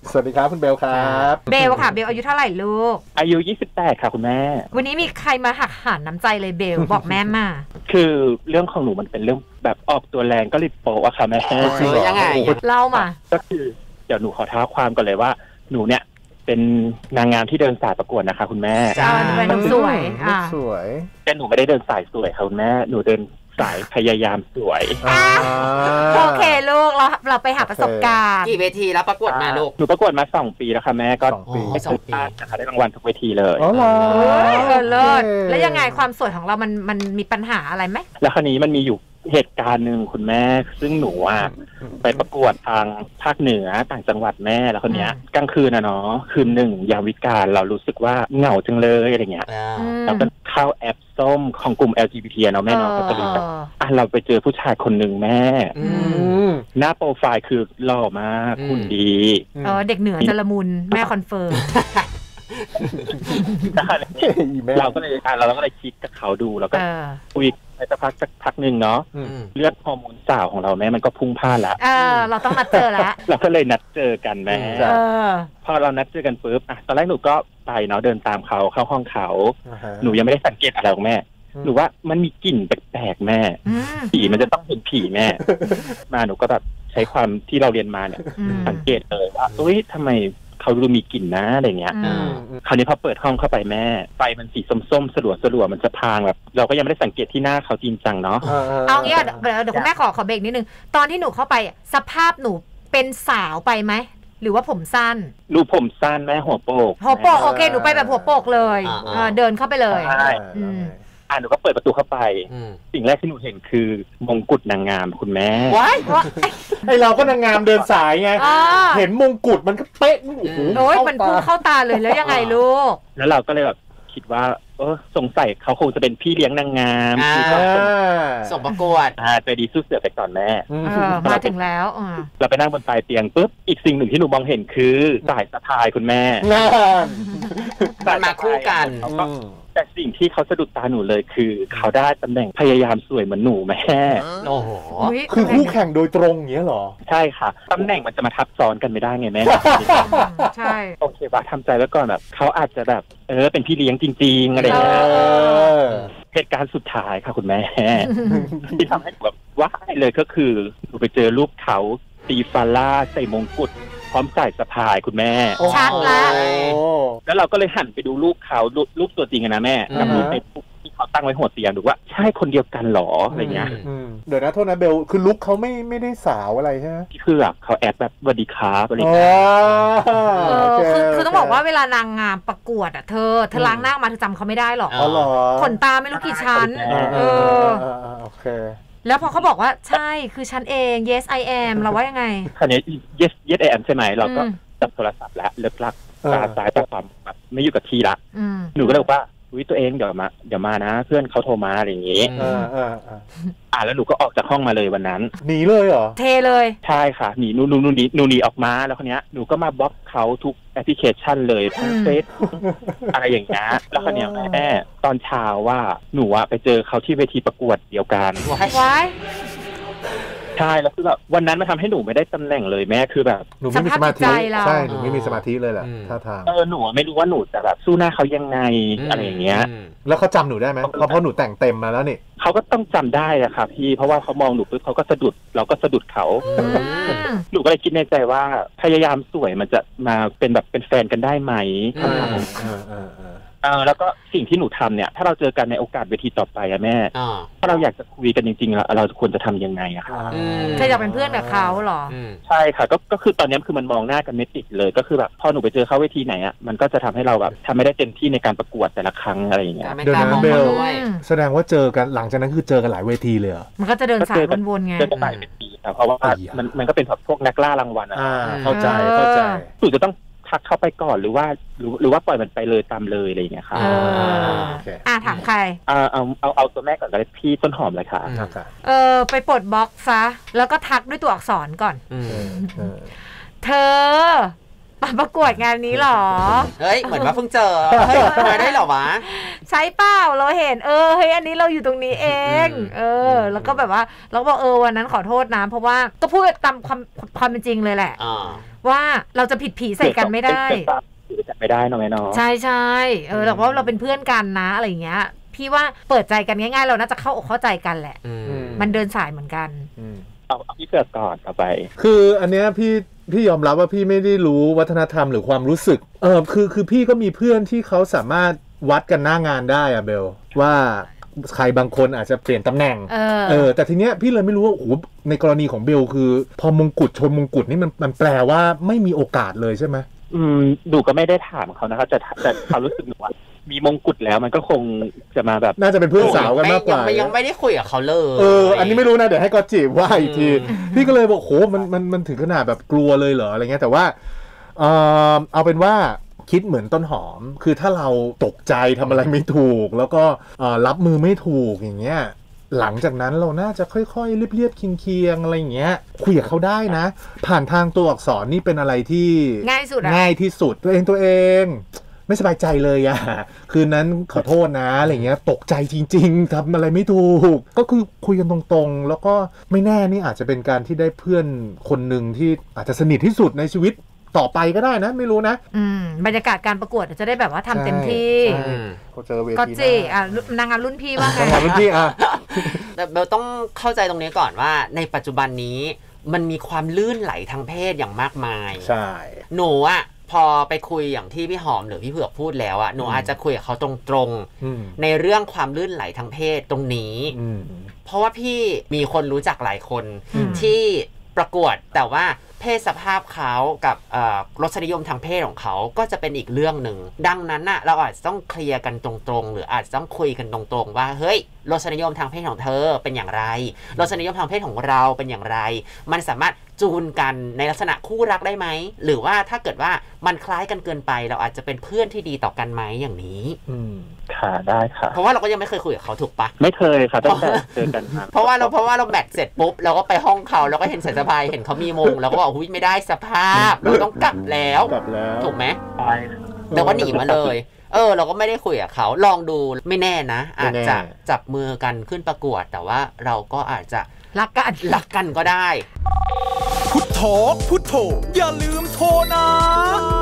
สวัสดีครับคุณเบลครับเบลค่ะเบลอายุเท่าไหร่ลูกอายุ28ค่ะคุณแม่วันนี้มีใครมาหักหานน้ำใจเลยเบล บอกแม่มาคือเรื่องของหนูมันเป็นเรื่องแบบออกตัวแรงก็รีบโปะอะค่ะแม่ยังไงเล่ามาก็คือเดี๋ยวหนูขอท้าความก่อนเลยว่าหนูเนี่ยเป็นนางงามที่เดินสายประกวดนะคะคุณแม่เป็นน้องสวยสวยแต่หนูไม่ได้เดินสายสวยค่ะคุณแม่หนูเดินสายพยายามสวยโอเคลูกเราไปหาประสบการณ์กี่เวทีแล้วประกวดมาลูกหนูประกวดมา2 ปีแล้วค่ะแม่ก็ 2 ปีนะคะได้รางวัลทุกเวทีเลยอ๋อเหรอเลิศแล้วยังไงความสวยของเรามันมีปัญหาอะไรไหมแล้วคราวนี้มันมีอยู่เหตุการณ์หนึ่งคุณแม่ซึ่งหนูไปประกวดทางภาคเหนือต่างจังหวัดแม่แล้วคนเนี้ยกลางคืนเนาะคืนหนึ่งยามวิกาลเรารู้สึกว่าเหงาจังเลยอะไรเงี้ยแล้วก็เข้าแอปส้มของกลุ่ม LGBT เนาะแม่เนาะก็จะรู้จักเราไปเจอผู้ชายคนหนึ่งแม่หน้าโปรไฟล์คือหล่อมากคุณดีเด็กเหนือจะละมุนแม่คอนเฟิร์มเราก็เลยคิดกับเขาดูแล้วก็คุยไปสักพักหนึ่งเนาะเลือดฮอร์โมนสาวของเราแม่มันก็พุ่งพ่านแล้วเราต้องนัดเจอแล้วเราก็เลยนัดเจอกันแม่พอเรานัดเจอกันปุ๊บตอนแรกหนูก็ไปเนาะเดินตามเขาเข้าห้องเขาหนูยังไม่ได้สังเกตอะไรของแม่หนูว่ามันมีกลิ่นแปลกๆแม่ผีมันจะต้องเป็นผีแม่มาหนูก็แบบใช้ความที่เราเรียนมาเนี่ยสังเกตเลยว่าเฮ้ยทำไมเขาดูมีกลิ่นนะอะไรเงี้ยคราวนี้พอเปิดห้องเข้าไปแม่ไฟมันสีส้มๆสลัวมันจะพางแบบเราก็ยังไม่ได้สังเกตที่หน้าเขาจริงจังเนาะเอางี้เดี๋ยวคุณแม่ขอเบรกนิดนึงตอนที่หนูเข้าไปสภาพหนูเป็นสาวไปไหมหรือว่าผมสั้นรูผมสั้นแม่หัวโปกโอเคหนูไปแบบหัวโปกเลยเดินเข้าไปเลยหนูก็เปิดประตูเข้าไปสิ่งแรกที่หนูเห็นคือมงกุฎนางงามคุณแม่ไอเราก็นางงามเดินสายไงเห็นมงกุฎมันก็เป๊ะโอ้ยมันพุ่งเข้าตาเลยแล้วยังไงลูกแล้วเราก็เลยแบบคิดว่าสงสัยเขาคงจะเป็นพี่เลี้ยงนางงามที่ส่งประกวดใจดีสู้เสือไปก่อนแม่มาถึงแล้วเราไปนั่งบนปลายเตียงปุ๊บอีกสิ่งหนึ่งที่หนูมองเห็นคือสายสะพายคุณแม่มันมาคู่กันแต่สิ่งที่เขาสะดุดตาหนูเลยคือเขาได้ตำแหน่งพยายามสวยเหมือนหนูแม่โอ้โหคือคู่แข่งโดยตรงอย่างเงี้ยหรอใช่ค่ะตำแหน่งมันจะมาทับซ้อนกันไม่ได้ไงแม่ใช่โอเคป่ะทำใจไว้ก่อนแบบเขาอาจจะแบบเป็นพี่เลี้ยงจริงๆอะไรอย่างเงี้ยเหตุการณ์สุดท้ายค่ะคุณแม่ที่ทำให้แบบว้ายเลยก็คือหนูไปเจอรูปเขาตีฟาร่าใส่มงกุฎพร้อมสายสะพายคุณแม่ชัดแล้วเราก็เลยหันไปดูรูปเขารูปตัวจริงนะแม่กับรูปในที่เขาตั้งไว้หัวเตียงดูว่าใช่คนเดียวกันหรออะไรเงี้ยเดี๋ยวนะโทษนะเบลคือลุคเขาไม่ได้สาวอะไรใช่ไหมคือเขาแอดแบบวัดีคาร์อะไรคือต้องบอกว่าเวลานางงามประกวดเธอล้างหน้ามาเธอจำเขาไม่ได้หรอขนตาไม่รู้กี่ชั้นโอเคแล้วพอเขาบอกว่าใช่คือฉันเอง yes I am เราว่ายังไงคราวนี้ yes I am ใช่ไหมเราก็จับโทรศัพท์แล้วเลิกลักตาซ้ายตาขวาแบบไม่อยู่กับที่ละหนูก็เลยบอกว่าตัวเองเดี๋ยวมานะเพื่อนเขาโทรมาอะไรอย่างงี้แล้วหนูก็ออกจากห้องมาเลยวันนั้นหนีเลยเหรอเทเลยใช่ค่ะหนีหนูหนีออกมาแล้วคนเนี้ยหนูก็มาบล็อกเขาทุกแอปพลิเคชันเลยทั้งเฟซอะไรอย่างเงี้ยแล้วคนเนี้ยแม่ตอนเช้าว่าหนูไปเจอเขาที่เวทีประกวดเดียวกันว้ายใช่แล้วคือแบบวันนั้นมันทำให้หนูไม่ได้ตำแหน่งเลยแม่คือแบบหนูไม่มีสมาธิใช่หนูไม่มีสมาธิเลยแหละท่าทางหนูไม่รู้ว่าหนูจะแบบสู้หน้าเขายังไงอะไรอย่างเงี้ยแล้วเขาจำหนูได้ไหมเพราะหนูแต่งเต็มมาแล้วนี่เขาก็ต้องจำได้อะค่ะพี่เพราะว่าเขามองหนูปุ๊บเขาก็สะดุดเราก็สะดุดเขาหนูก็เลยคิดในใจว่าพยายามสวยมันจะมาเป็นแบบเป็นแฟนกันได้ไหมแล้วก็สิ่งที่หนูทำเนี่ยถ้าเราเจอกันในโอกาสเวทีต่อไปอะแม่ถ้าเราอยากจะคุยกันจริงๆเราควรจะทำยังไงอะคะเธออยากเป็นเพื่อนกับเขาเหรอใช่ค่ะก็คือตอนนี้คือมันมองหน้ากันไม่ติดเลยก็คือแบบพอหนูไปเจอเขาเวทีไหนอะมันก็จะทำให้เราแบบทำไม่ได้เต็มที่ในการประกวดแต่ละครั้งอะไรอย่างเงี้ยเดี๋ยวนะเบลแสดงว่าเจอกันหลังจากนั้นคือเจอกันหลายเวทีเลยมันก็จะเดินสายวนๆไงเจอกันหลายเวทีเพราะว่ามันก็เป็นแบบพวกนักล่ารางวัลเข้าใจหนูจะต้องทักเข้าไปก่อนหรือว่าปล่อยมันไปเลยตามเลยอะไรอย่างเงี้ยค่ะถามใครเอาตัวแม่ก่อนก็ได้พี่ต้นหอมเลยค่ะไปปลดบล็อกซะแล้วก็ทักด้วยตัวอักษรก่อนเธอประกวดงานนี้หรอเฮ้ยเหมือนว่าเพิ่งเจอเฮ้ยมาได้หรอวะใช่เปล่าเราเห็นเฮ้ยอันนี้เราอยู่ตรงนี้เองแล้วก็แบบว่าเราบอกวันนั้นขอโทษนะเพราะว่าก็พูดตามความเป็นจริงเลยแหละว่าเราจะผิดผีใส่กันไม่ได้จัดไม่ได้เนาะแม่เนาะใช่ใช่แต่ว่าเราเป็นเพื่อนกันนะอะไรเงี้ยพี่ว่าเปิดใจกันง่ายๆเราน่าจะเข้าอกเข้าใจกันแหละมันเดินสายเหมือนกันเอาพี่เกิดก่อนต่อไปคืออันเนี้ยพี่ยอมรับว่าพี่ไม่ได้รู้วัฒนธรรมหรือความรู้สึกคือพี่ก็มีเพื่อนที่เขาสามารถวัดกันหน้างานได้อะเบลว่าใครบางคนอาจจะเปลี่ยนตำแหน่งแต่ทีเนี้ยพี่เลยไม่รู้ว่าโอ้โหในกรณีของเบลคือพอมงกุฎชนมงกุฎนี่มันแปลว่าไม่มีโอกาสเลยใช่ไหมดูก็ไม่ได้ถามเขานะครับแต่เขารู้สึกว่ามีมงกุฎแล้วมันก็คงจะมาแบบน่าจะเป็นเพื่อนสาวกันมากกว่ายังไม่ได้คุยกับเขาเลยอันนี้ไม่รู้นะเดี๋ยวให้ก็จีบว่าอีกทีพี่ก็เลยบอกโหมันถึงขนาดแบบกลัวเลยเหรออะไรเงี้ยแต่ว่าเอาเป็นว่าคิดเหมือนต้นหอมคือถ้าเราตกใจทำอะไรไม่ถูกแล้วก็รับมือไม่ถูกอย่างเงี้ยหลังจากนั้นเราน่าจะค่อยๆเรียบๆเคียงๆอะไรอย่างเงี้ยคุยกับเขาได้นะผ่านทางตัวอักษรนี่เป็นอะไรที่ง่ายที่สุดตัวเองไม่สบายใจเลยอะคืนนั้นขอโทษนะอะไรเงี้ยตกใจจริงๆทำอะไรไม่ถูกก็คือคุยกันตรงๆแล้วก็ไม่แน่นี่อาจจะเป็นการที่ได้เพื่อนคนหนึ่งที่อาจจะสนิทที่สุดในชีวิตต่อไปก็ได้นะไม่รู้นะบรรยากาศการประกวดจะได้แบบว่าทำเต็มที่ก็เจอเวทีก็จีนางงามรุ่นพี่ว่าไงนางงามรุ่นพี่แต่เบลต้องเข้าใจตรงนี้ก่อนว่าในปัจจุบันนี้มันมีความลื่นไหลทางเพศอย่างมากมายใช่หนูอะพอไปคุยอย่างที่พี่หอมหรือพี่เผือกพูดแล้วอะหนูอาจจะคุยกับเขาตรงๆในเรื่องความลื่นไหลทางเพศตรงนี้เพราะว่าพี่มีคนรู้จักหลายคนที่ประกวดแต่ว่าเพศสภาพเขากับรสนิยมทางเพศของเขาก็จะเป็นอีกเรื่องหนึ่งดังนั้นน่ะเราอาจจะต้องเคลียร์กันตรงๆหรืออาจจะต้องคุยกันตรงๆว่าเฮ้ยรสนิยมทางเพศของเธอเป็นอย่างไรรสนิยมทางเพศของเราเป็นอย่างไรมันสามารถจูนกันในลักษณะคู่รักได้ไหมหรือว่าถ้าเกิดว่ามันคล้ายกันเกินไปเราอาจจะเป็นเพื่อนที่ดีต่อกันไหมอย่างนี้ค่ะได้ค่ะเพราะว่าเราก็ยังไม่เคยคุยกับเขาถูกปะไม่เคยค่ะตั้งแต่เจอกันเพราะว่าเราแมทเสร็จปุ๊บเราก็ไปห้องเขาแล้วก็เห็นสายสะพายเห็นเขามีมงแล้วก็บอกหุ้ยไม่ได้สภาพเราต้องกลับแล้วถูกไหมเราก็หนีมาเลยเราก็ไม่ได้คุยกับเขาลองดูไม่แน่นะอาจจะจับมือกันขึ้นประกวดแต่ว่าเราก็อาจจะรักกันก็ได้พุทโธอย่าลืมโทรนะ